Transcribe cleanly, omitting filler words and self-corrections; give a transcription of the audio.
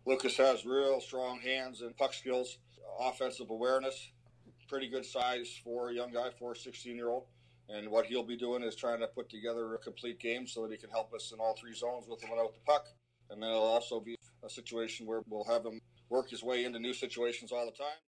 Lucas has real strong hands and puck skills, offensive awareness, pretty good size for a young guy, for a 16-year-old. And what he'll be doing is trying to put together a complete game so that he can help us in all three zones with and without the puck. And then it'll also be a situation where we'll have him work his way into new situations all the time.